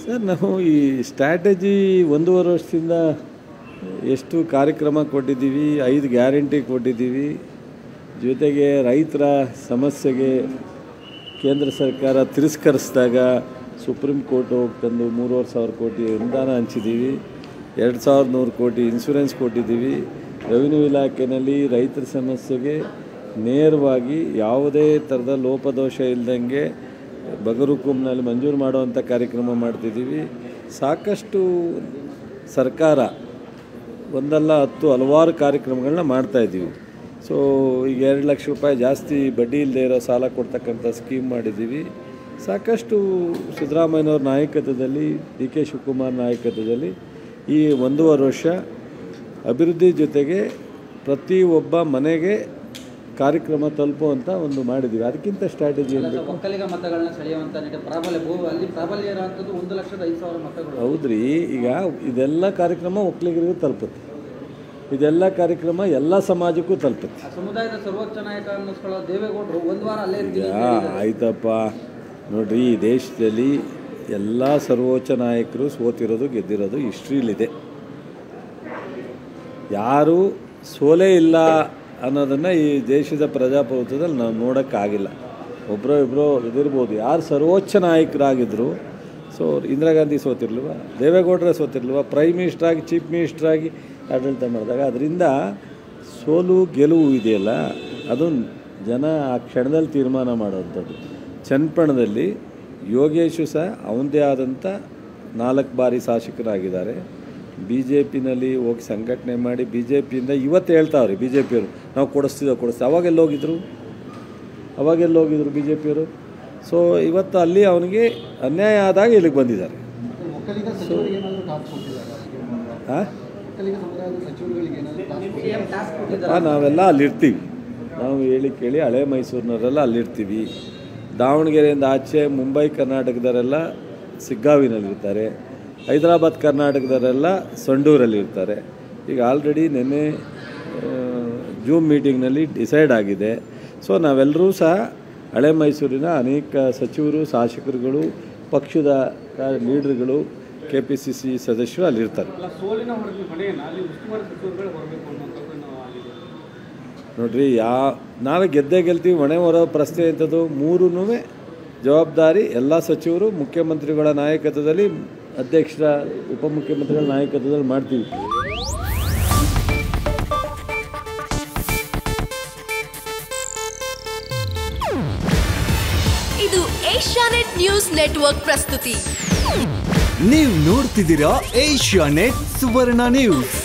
Sir ನಾವು ಈ strategy 1.5 ವರ್ಷದಿಂದ ಎಷ್ಟು ಕಾರ್ಯಕ್ರಮ ಕೊಟ್ಟಿದ್ದೀವಿ, 5 ಗ್ಯಾರಂಟಿ ಕೊಟ್ಟಿದ್ದೀವಿ. ಜೊತೆಗೆ ರೈತರ ಸಮಸ್ಯೆಗೆ ಕೇಂದ್ರ ಸರ್ಕಾರ ತಿರಸ್ಕರಿಸಿದಾಗ ಸುಪ್ರೀಂ ಕೋರ್ಟ್ ಹೋಗಿ ತಂದು 3,500 ಕೋಟಿ ಅನುದಾನ ಹಂಚಿದ್ದೀವಿ. 2,100 ಕೋಟಿ ಇನ್ಶೂರೆನ್ಸ್ ಕೊಟ್ಟಿದ್ದೀವಿ. ರೆವಿನ್ಯೂ ಇಲಾಖೆಯಲ್ಲಿ ರೈತರ ಸಮಸ್ಯೆಗೆ ನೇರವಾಗಿ ಯಾವುದೇ ಥರದ ಲೋಪದೋಷ ಇಲ್ಲದಂಗೆ ಬಗರುಕುಂನಲ್ಲಿ ಮಂಜೂರು ಮಾಡುವಂಥ ಕಾರ್ಯಕ್ರಮ ಮಾಡ್ತಿದ್ದೀವಿ. ಸಾಕಷ್ಟು ಸರ್ಕಾರ ಒಂದಲ್ಲ 10 ಹಲವಾರು ಕಾರ್ಯಕ್ರಮಗಳನ್ನ ಮಾಡ್ತಾಯಿದ್ದೀವಿ. ಸೊ ಈಗ 2 ಲಕ್ಷ ರೂಪಾಯಿ ಜಾಸ್ತಿ ಬಡ್ಡಿ ಇಲ್ಲದೆ ಇರೋ ಸಾಲ ಕೊಡ್ತಕ್ಕಂಥ ಸ್ಕೀಮ್ ಮಾಡಿದ್ದೀವಿ. ಸಾಕಷ್ಟು ಸಿದ್ದರಾಮಯ್ಯನವ್ರ ನಾಯಕತ್ವದಲ್ಲಿ, ಡಿ ಕೆ ಶಿವಕುಮಾರ್ ನಾಯಕತ್ವದಲ್ಲಿ ಈ 1.5 ವರ್ಷ ಅಭಿವೃದ್ಧಿ ಜೊತೆಗೆ ಪ್ರತಿಯೊಬ್ಬ ಮನೆಗೆ ಕಾರ್ಯಕ್ರಮ ತಲುಪುವಂಥ ಒಂದು ಮಾಡಿದ್ದೀವಿ. ಅದಕ್ಕಿಂತ ಸ್ಟ್ರಾಟಜಿ ಏನು ಒಕ್ಕಲಿಗ ಮತಗಳನ್ನ ಸೆಳೆಯುವಂಥ ಅಲ್ಲಿ ಪ್ರಾಬಲ್ಯ ಇರುವಂಥದ್ದು 1,05,000 ಮತಗಳು. ಹೌದ್ರಿ. ಈಗ ಇದೆಲ್ಲ ಕಾರ್ಯಕ್ರಮ ಒಕ್ಕಲಿಗರಿಗೂ ತಲುಪುತ್ತೆ. ಇದೆಲ್ಲ ಕಾರ್ಯಕ್ರಮ ಎಲ್ಲ ಸಮಾಜಕ್ಕೂ ತಲುಪುತ್ತೆ. ಸಮುದಾಯದ ಸರ್ವೋಚ್ಚ ನಾಯಕ ಅನ್ನಿಸ್ಕೊಳ್ಳೋ ದೇವೇಗೌಡರು ಒಂದು ವಾರ ಅಲ್ಲೇ ಆಯ್ತಪ್ಪ. ನೋಡ್ರಿ, ಈ ದೇಶದಲ್ಲಿ ಎಲ್ಲ ಸರ್ವೋಚ್ಚ ನಾಯಕರು ಸೋತಿರೋದು ಗೆದ್ದಿರೋದು ಹಿಸ್ಟ್ರಿಲಿದೆ. ಯಾರು ಸೋಲೇ ಇಲ್ಲ ಅನ್ನೋದನ್ನು ಈ ದೇಶದ ಪ್ರಜಾಪ್ರಭುತ್ವದಲ್ಲಿ ನಾವು ನೋಡೋಕ್ಕಾಗಿಲ್ಲ. ಒಬ್ಬರೋ ಇಬ್ಬರೋ ಇದಿರ್ಬೋದು. ಯಾರು ಸರ್ವೋಚ್ಚ ನಾಯಕರಾಗಿದ್ದರು, ಸೊ ಇಂದಿರಾ ಗಾಂಧಿ ಸೋತಿರ್ಲಿಲ್ವ, ದೇವೇಗೌಡರೇ ಸೋತಿರ್ಲಿಲ್ವ, ಪ್ರೈಮ್ ಮಿನಿಸ್ಟ್ರಾಗಿ ಚೀಫ್ ಮಿನಿಸ್ಟ್ರಾಗಿ ಆಡಳಿತ ಮಾಡಿದಾಗ ಅದರಿಂದ ಸೋಲು ಗೆಲುವು ಇದೆಯಲ್ಲ, ಅದು ಜನ ಆ ಕ್ಷಣದಲ್ಲಿ ತೀರ್ಮಾನ ಮಾಡೋವಂಥದ್ದು. ಚನ್ನಪಟ್ಟಣದಲ್ಲಿ ಯೋಗೇಶು ಸಹ ಅವನದೇ ಆದಂಥ 4 ಬಾರಿ ಶಾಸಕರಾಗಿದ್ದಾರೆ. ಬಿ ಜೆ ಪಿನಲ್ಲಿ ಹೋಗಿ ಸಂಘಟನೆ ಮಾಡಿ ಬಿ ಜೆ ಪಿಯಿಂದ ಇವತ್ತು ಹೇಳ್ತಾವ್ರಿ ಬಿ ಜೆ ಪಿಯವರು ನಾವು ಕೊಡಿಸ್ತೀವಿ. ಅವಾಗೆಲ್ಲೋಗಿದ್ರು ಬಿ ಜೆ ಪಿಯವರು. ಸೊ ಇವತ್ತು ಅಲ್ಲಿ ಅವನಿಗೆ ಅನ್ಯಾಯ ಆದಾಗ ಇಲ್ಲಿಗೆ ಬಂದಿದ್ದಾರೆ. ನಾವೆಲ್ಲ ಅಲ್ಲಿರ್ತೀವಿ. ನಾವು ಹೇಳಿ ಕೇಳಿ ಹಳೆ ಮೈಸೂರಿನವರೆಲ್ಲ ಅಲ್ಲಿರ್ತೀವಿ. ದಾವಣಗೆರೆಯಿಂದ ಆಚೆ ಮುಂಬೈ ಕರ್ನಾಟಕದವರೆಲ್ಲ ಸಿಗ್ಗಾವಿನಲ್ಲಿರ್ತಾರೆ. ಹೈದರಾಬಾದ್ ಕರ್ನಾಟಕದವರೆಲ್ಲ ಸಂಡೂರಲ್ಲಿರ್ತಾರೆ. ಈಗ ಆಲ್ರೆಡಿ ನಿನ್ನೆ ಜೂಮ್ ಮೀಟಿಂಗ್ನಲ್ಲಿ ಡಿಸೈಡ್ ಆಗಿದೆ. ಸೊ ನಾವೆಲ್ಲರೂ ಸಹ ಹಳೆ ಮೈಸೂರಿನ ಅನೇಕ ಸಚಿವರು, ಶಾಸಕರುಗಳು, ಪಕ್ಷದ ಲೀಡರ್ಗಳು, KPCC ಸದಸ್ಯರು ಅಲ್ಲಿರ್ತಾರೆ. ನೋಡ್ರಿ, ನಾವೇ ಗೆಲ್ತೀವಿ, ಹೊಣೆ ಹೊರೋ ಪ್ರಶ್ನೆ ಎಂಥದ್ದು. 3 ಜವಾಬ್ದಾರಿ ಎಲ್ಲ ಸಚಿವರು, ಮುಖ್ಯಮಂತ್ರಿಗಳ ನಾಯಕತ್ವದಲ್ಲಿ, ಅಧ್ಯಕ್ಷರ, ಉಪಮುಖ್ಯಮಂತ್ರಿಗಳ ನಾಯಕತ್ವದಲ್ಲಿ ಮಾಡ್ತೀವಿ. ಇದು ಏಷ್ಯಾನೆಟ್ ನ್ಯೂಸ್ ನೆಟ್ವರ್ಕ್ ಪ್ರಸ್ತುತಿ. ನೀವು ನೋಡ್ತಿದ್ದೀರಾ ಏಷ್ಯಾನೆಟ್ ಸುವರ್ಣ ನ್ಯೂಸ್.